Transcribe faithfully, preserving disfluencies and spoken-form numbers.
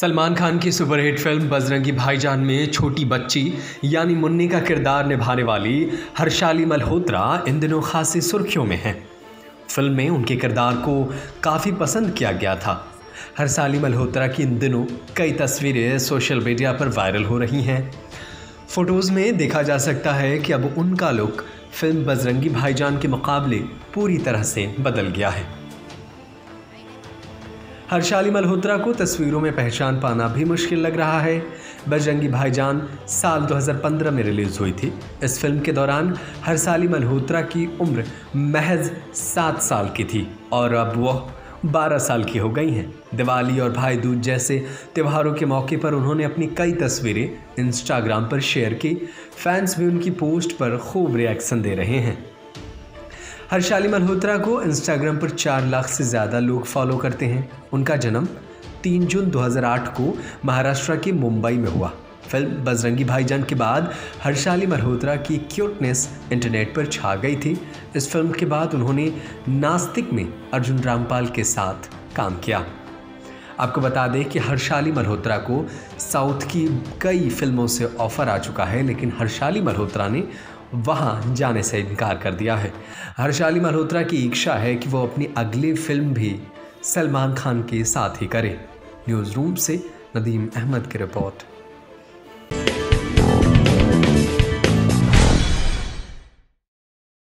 सलमान खान की superhit film Bajrangi भाईजान में छोटी बच्ची यानी मुन्नी का किरदार निभाने वाली हर्षाली मल्होत्रा इन दिनों खासी सुर्खियों में हैं। फिल्म में उनके किरदार को काफ़ी पसंद किया गया था। हर्षाली मल्होत्रा की इन दिनों कई तस्वीरें सोशल मीडिया पर वायरल हो रही हैं। फ़ोटोज़ में देखा जा सकता है कि अब उनका लुक फिल्म बजरंगी भाईजान के मुकाबले पूरी तरह से बदल गया है। हर्षाली मल्होत्रा को तस्वीरों में पहचान पाना भी मुश्किल लग रहा है। बजरंगी भाईजान साल दो हज़ार पंद्रह में रिलीज़ हुई थी। इस फिल्म के दौरान हर्षाली मल्होत्रा की उम्र महज सात साल की थी और अब वह बारह साल की हो गई हैं। दिवाली और भाई दूज जैसे त्योहारों के मौके पर उन्होंने अपनी कई तस्वीरें इंस्टाग्राम पर शेयर की। फैंस भी उनकी पोस्ट पर खूब रिएक्शन दे रहे हैं। हर्षाली मल्होत्रा को इंस्टाग्राम पर चार लाख से ज़्यादा लोग फॉलो करते हैं। उनका जन्म तीन जून दो हज़ार आठ को महाराष्ट्र के मुंबई में हुआ। फिल्म बजरंगी भाईजान के बाद हर्षाली मल्होत्रा की क्यूटनेस इंटरनेट पर छा गई थी। इस फिल्म के बाद उन्होंने नास्तिक में अर्जुन रामपाल के साथ काम किया। आपको बता दें कि हर्षाली मल्होत्रा को साउथ की कई फिल्मों से ऑफ़र आ चुका है, लेकिन हर्षाली मल्होत्रा ने वहां जाने से इनकार कर दिया है। हर्षाली मल्होत्रा की इच्छा है कि वो अपनी अगली फिल्म भी सलमान खान के साथ ही करे। न्यूज़ रूम से नदीम अहमद की रिपोर्ट।